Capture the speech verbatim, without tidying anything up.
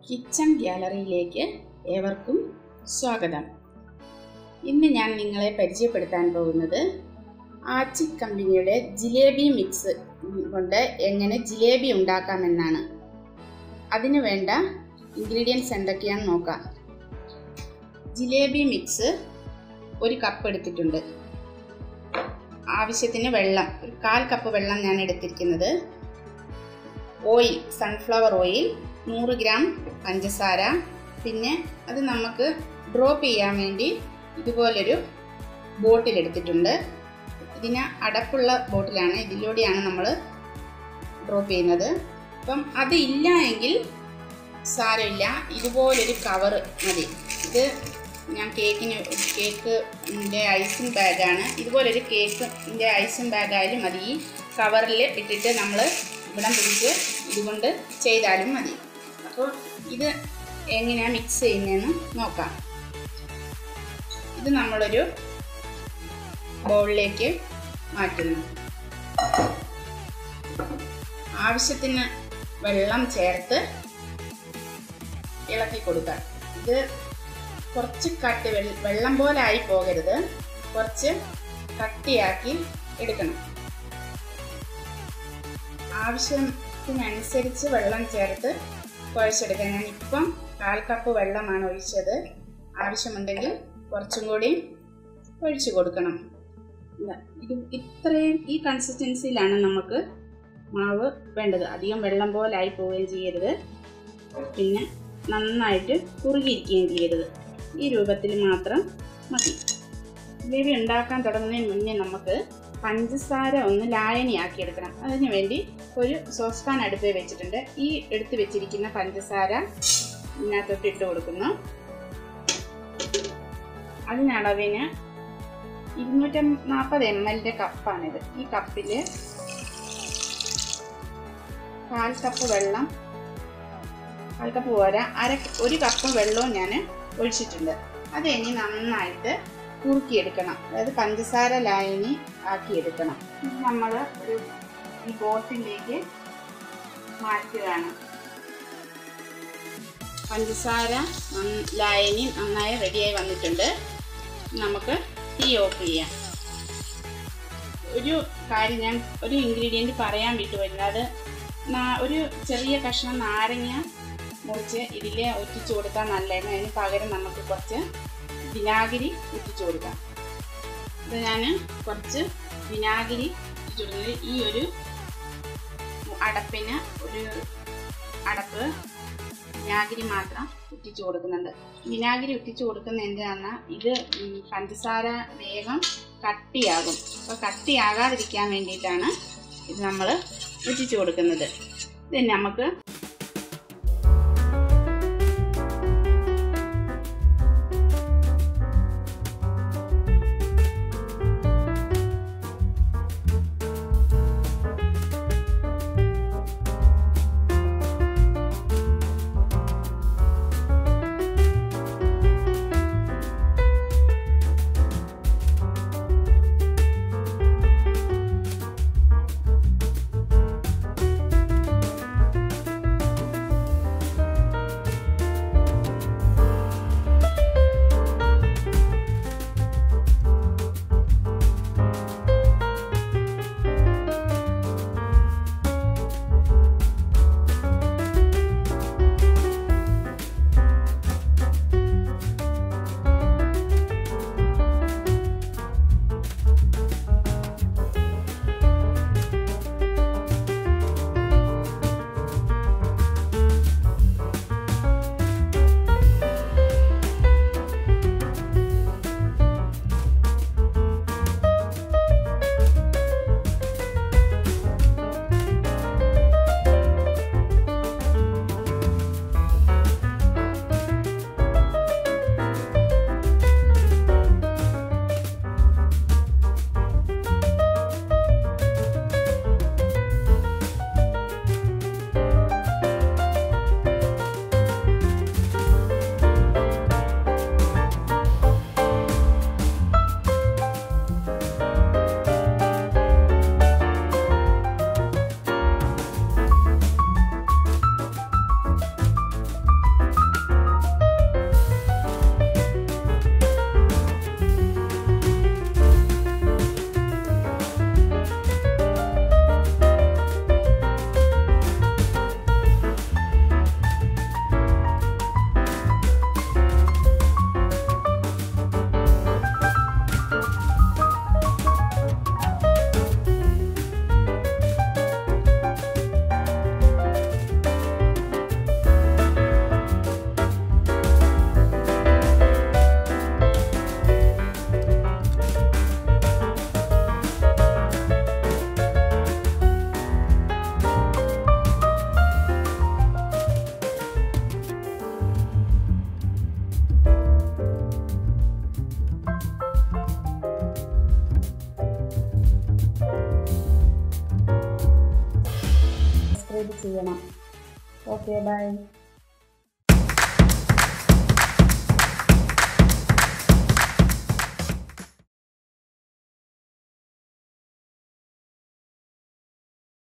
Kitchen ഗ്യാലറിയിലേക്ക് ഏവർക്കും സ്വാഗതം. ഇന്ന് ഞാൻ നിങ്ങളെ പരിചയപ്പെടുത്താൻ പോകുന്നത് ആച്ചി കമ്പനിയുടെ ജിലേബി മിക്സ് കൊണ്ട് എങ്ങനെ ജിലേബി ഉണ്ടാക്കാമെന്നാണ്. അതിനു വേണ്ട ഇൻഗ്രീഡിയൻസ് എന്തൊക്കെയാണെന്ന് നോക്കാം. ജിലേബി മിക്സ് ഒരു കപ്പ് എടുത്തിട്ടുണ്ട്. ആവശ്യത്തിന് വെള്ളം, ഒരു കാൽ കപ്പ് വെള്ളം ഞാൻ എടുത്തിരിക്കുന്നത്. ഓയിൽ, സൺഫ്ലവർ ഓയിൽ, നൂറ് ഗ്രാം പഞ്ചസാര, പിന്നെ അത് നമുക്ക് ഡ്രോപ്പ് ചെയ്യാൻ വേണ്ടി ഇതുപോലൊരു ബോട്ടിൽ എടുത്തിട്ടുണ്ട്. ഇതിന് അടപ്പുള്ള ബോട്ടിലാണ്, ഇതിലൂടെയാണ് നമ്മൾ ഡ്രോപ്പ് ചെയ്യുന്നത്. അപ്പം അത് ഇല്ല എങ്കിൽ സാരമില്ല, ഇതുപോലൊരു കവർ മതി. ഇത് ഞാൻ കേക്കിന് കേക്കിൻ്റെ ഐസിങ് ബാഗാണ്. ഇതുപോലൊരു കേക്കിൻ്റെ ഐസിങ് ബാഗായാലും മതി. ഈ കവറിൽ ഇട്ടിട്ട് നമ്മൾ ഇവിടം പിടിച്ച് ഇതുകൊണ്ട് ചെയ്താലും മതി. അപ്പോൾ ഇത് എങ്ങനെയാണ് മിക്സ് ചെയ്യുന്നതെന്ന് നോക്കാം. ഇത് നമ്മളൊരു ബൗളിലേക്ക് മാറ്റുന്നു. ആവശ്യത്തിന് വെള്ളം ചേർത്ത് ഇളക്കി കൊടുക്കാം. ഇത് കുറച്ച് കട്ടി, വെള്ളം പോലെ ആയി പോകരുത്, കുറച്ച് കട്ടിയാക്കി എടുക്കണം. ആവശ്യത്തിനനുസരിച്ച് വെള്ളം ചേർത്ത് കുഴച്ചെടുക്കാം. ഞാൻ ഇപ്പം കാൽ കപ്പ് വെള്ളമാണ് ഒഴിച്ചത്. ആവശ്യമുണ്ടെങ്കിൽ കുറച്ചും കൂടി ഒഴിച്ചു കൊടുക്കണം. ഇത് ഇത്രയും ഈ കൺസിസ്റ്റൻസിയിലാണ് നമുക്ക് മാവ് വേണ്ടത്. അധികം വെള്ളം പോലെ ആയി പോവുകയും ചെയ്യരുത്, പിന്നെ നന്നായിട്ട് കുറുകിയിരിക്കുകയും ചെയ്യരുത്. ഈ രൂപത്തിൽ മാത്രം മതി. ജിലേബി ഉണ്ടാക്കാൻ തുടങ്ങുന്നതിന് മുന്നേ നമുക്ക് പഞ്ചസാര ഒന്ന് ലായനിയാക്കി എടുക്കണം. അതിനു വേണ്ടി ഒരു സോസ് പാൻ അടുപ്പിൽ വെച്ചിട്ടുണ്ട്. ഈ എടുത്ത് വെച്ചിരിക്കുന്ന പഞ്ചസാര ഇതിനകത്തോട്ട് ഇട്ട് കൊടുക്കുന്നു. അതിനളവിന് ഇരുന്നൂറ്റി നാൽപ്പത് എം എല്ലിൻ്റെ കപ്പാണിത്. ഈ കപ്പിൽ കാൽ കപ്പ് വെള്ളം, കാൽ കപ്പ് പോരാ, അര ഒരു കപ്പ് വെള്ളവും ഞാൻ ഒഴിച്ചിട്ടുണ്ട്. അത് ഇനി നന്നായിട്ട് കുറുക്കിയെടുക്കണം. അതായത് പഞ്ചസാര ലായനി ആക്കിയെടുക്കണം. നമ്മൾ ഒരു ഈ ബോട്ടിലേക്ക് മാറ്റുകയാണ്. പഞ്ചസാര ലായനി നന്നായി റെഡിയായി വന്നിട്ടുണ്ട്. നമുക്ക് തീ ഓഫ് ചെയ്യാം. ഒരു കാര്യം ഞാൻ ഒരു ഇൻഗ്രീഡിയൻറ്റ് പറയാൻ വിട്ടുപോയില്ല. അത് ഒരു ചെറിയ കഷ്ണം നാരങ്ങ മുറിച്ച് ഇതിൽ ഒറ്റിച്ചു കൊടുത്താൽ നല്ലതാണ്. അതിന് പകരം നമുക്ക് കുറച്ച് വിനാഗിരി ഒറ്റിച്ചു കൊടുക്കാം. ഇത് ഞാൻ കുറച്ച് വിനാഗിരി ഒറ്റിച്ചു കൊടുക്കുന്നത്. ഈ ഒരു അടപ്പിന് ഒരു അടപ്പ് വിനാഗിരി മാത്രം ഒറ്റിച്ചു കൊടുക്കുന്നുണ്ട്. വിനാഗിരി ഒറ്റിച്ചു കൊടുക്കുന്ന എന്തിനാണ്, ഇത് പഞ്ചസാര വേഗം കട്ടിയാകും. അപ്പോൾ കട്ടിയാകാതിരിക്കാൻ വേണ്ടിയിട്ടാണ് ഇത് നമ്മൾ ഒറ്റിച്ചു കൊടുക്കുന്നത്. ഇത് നമുക്ക് ചെയ്യണം. Okay by.